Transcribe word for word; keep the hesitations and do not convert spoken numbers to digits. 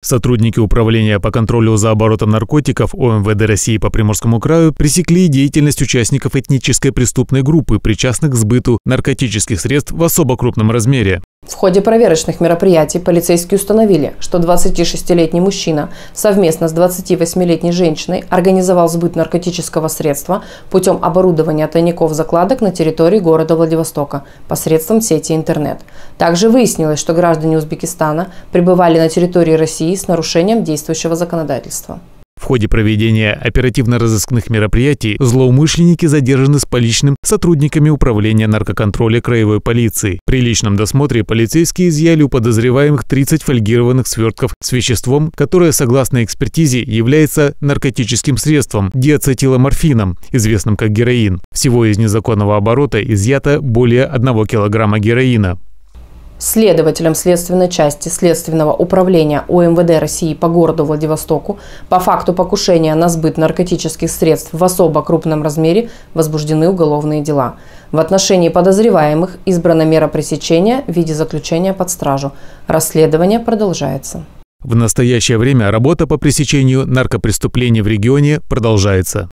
Сотрудники Управления по контролю за оборотом наркотиков О Эм Вэ Дэ России по Приморскому краю пресекли деятельность участников этнической преступной группы, причастных к сбыту наркотических средств в особо крупном размере. В ходе проверочных мероприятий полицейские установили, что двадцатишестилетний мужчина совместно с двадцативосьмилетней женщиной организовал сбыт наркотического средства путем оборудования тайников закладок на территории города Владивостока посредством сети интернет. Также выяснилось, что граждане Узбекистана пребывали на территории России с нарушением действующего законодательства. В ходе проведения оперативно-розыскных мероприятий злоумышленники задержаны с поличным сотрудниками Управления наркоконтроля краевой полиции. При личном досмотре полицейские изъяли у подозреваемых тридцать фольгированных свертков с веществом, которое, согласно экспертизе, является наркотическим средством – диацетиломорфином, известным как героин. Всего из незаконного оборота изъято более одного килограмма героина. Следователям следственной части Следственного управления О Эм Вэ Дэ России по городу Владивостоку по факту покушения на сбыт наркотических средств в особо крупном размере возбуждены уголовные дела. В отношении подозреваемых избрана мера пресечения в виде заключения под стражу. Расследование продолжается. В настоящее время работа по пресечению наркопреступлений в регионе продолжается.